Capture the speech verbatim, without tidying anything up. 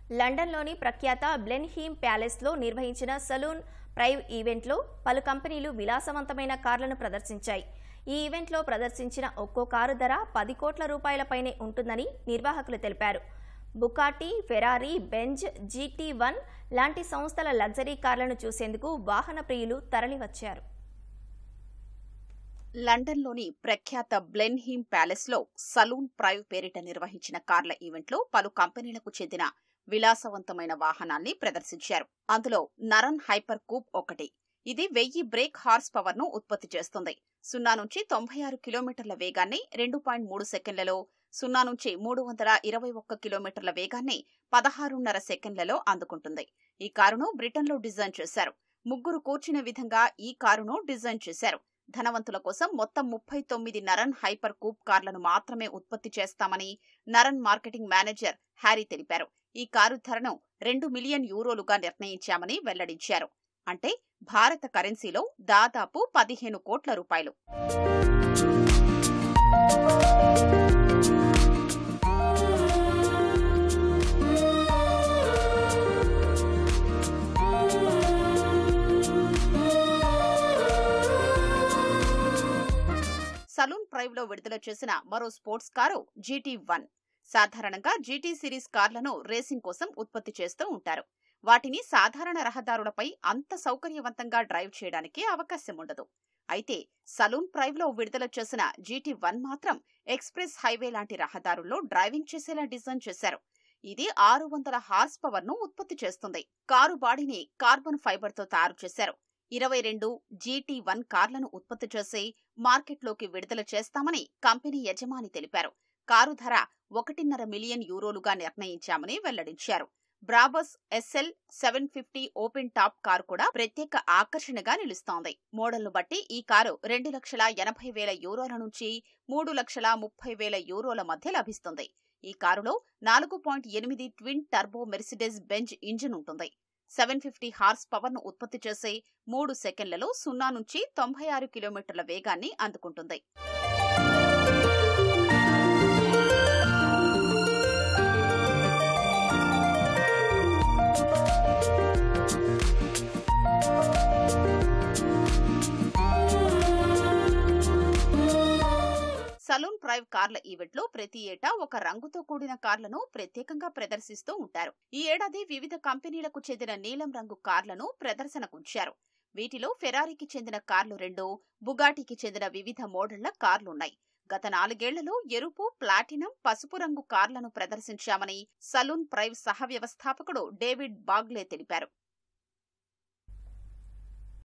లండన్లోని ప్రఖ్యాత బ్లెన్హీమ్ ప్యాలెస్లో నిర్వహించిన సలూన్ ప్రైవ్ ఈవెంట్లో పలు కంపెనీలు విలాసవంతమైన కార్లను ప్రదర్శించాయి. ఈ ఈవెంట్లో ప్రదర్శించిన ఒక్కో కారు ధర పది కోట్ల రూపాయలపైనే ఉంటుందని నిర్వాహకులు తెలిపారు. Bugatti, Ferrari, Benz, GT one లాంటి సంస్థల లగ్జరీ కార్లను చూసేందుకు వాహన ప్రియులు తరలివచ్చారు. లండన్లోని ప్రఖ్యాత బ్లెన్హీమ్ ప్యాలెస్లో సలూన్ ప్రైవ్ పేరిట నిర్వహించిన కార్ల ఈవెంట్లో పలు కంపెనీలకు చెందిన విలాసవంతమైన వాహనాల్ని ప్రదర్శించారు. అందులో నరన్ హైపర్ కూప్ ఒకటి. ఇది వెయ్యి బ్రేక్ హార్స్ పవర్ ను ఉత్పత్తి చేస్తుంది. సున్నా నుంచి తొంభై ఆరు కిలోమీటర్ల వేగాన్ని రెండు పాయింట్ మూడు సెకండ్లలో, సున్నా నుంచి మూడు వందల ఇరవై ఒక్క కిలోమీటర్ల వేగాన్ని పదహారున్నర సెకండ్లలో అందుకుంటుంది. ఈ కారును బ్రిటన్లో డిజైన్ చేశారు. ముగ్గురు కూర్చునే విధంగా ఈ కారును డిజైన్ చేశారు. ధనవంతుల కోసం మొత్తం ముప్పై తొమ్మిది నరన్ హైపర్ కూప్ కార్లను మాత్రమే ఉత్పత్తి చేస్తామని నరన్ మార్కెటింగ్ మేనేజర్ హ్యారీ తెలిపారు. ఈ కారు ధరను రెండు మిలియన్ యూరోలుగా నిర్ణయించామని వెల్లడించారు. అంటే భారత కరెన్సీలో దాదాపు పదిహేను కోట్ల రూపాయలు. సలూన్ ప్రైవ్ లో విడుదల చేసిన మరో స్పోర్ట్స్ కారు జీటీ వన్. సాధారణంగా జీటీ సిరీస్ కార్లను రేసింగ్ కోసం ఉత్పత్తి చేస్తూ ఉంటారు. వాటిని సాధారణ రహదారులపై అంత సౌకర్యవంతంగా డ్రైవ్ చేయడానికి అవకాశం ఉండదు. అయితే సలూన్ ప్రైవ్ లో విడుదల చేసిన జీటీ వన్ మాత్రం ఎక్స్ప్రెస్ హైవే లాంటి రహదారుల్లో డ్రైవింగ్ చేసేలా డిజైన్ చేశారు. ఇది ఆరు వందల హార్స్ పవర్ ను ఉత్పత్తి చేస్తుంది. కారు బాడీని కార్బన్ ఫైబర్ తో తయారు చేశారు. ఇరవై రెండు జీటీ వన్ కార్లను ఉత్పత్తి చేసి మార్కెట్లోకి విడుదల చేస్తామని కంపెనీ యజమాని తెలిపారు. కారు ధర ఒకటిన్నర మిలియన్ యూరోలుగా నిర్ణయించామని వెల్లడించారు. Brabus SL seven fifty open top car కూడా ప్రత్యేక ఆకర్షణగా నిలుస్తోంది. మోడల్ను బట్టి ఈ కారు రెండు లక్షల ఎనభై వేల యూరోల నుంచి మూడు లక్షల ముప్పై వేల యూరోల మధ్య లభిస్తుంది. ఈ కారులో నాలుగు పాయింట్ ఎనిమిది twin turbo Mercedes Benz engine ఉంటుంది. సెవెన్ ఫిఫ్టీ హార్స్ పవర్ ను ఉత్పత్తి చేసే మూడు సెకండ్లలో సున్నా నుంచి తొంభై ఆరు కిలోమీటర్ల వేగాన్ని అందుకుంటుంది. సలూన్ ప్రైవ్ కార్ల ఈవెంట్లో ప్రతి ఏటా ఒక రంగుతో కూడిన కార్లను ప్రత్యేకంగా ప్రదర్శిస్తూ ఉంటారు. ఈ ఏడాది వివిధ కంపెనీలకు చెందిన నీలం రంగు కార్లను ప్రదర్శనకుంచారు. వీటిలో ఫెరారీకి చెందిన కార్లు రెండు, బుగాటికి చెందిన వివిధ మోడళ్ల కార్లున్నాయి. గత నాలుగేళ్లలో ఎరుపు, ప్లాటినం, పసుపు రంగు కార్లను ప్రదర్శించామని సలూన్ ప్రైవ్ సహ వ్యవస్థాపకుడు డేవిడ్ బాగ్లే తెలిపారు.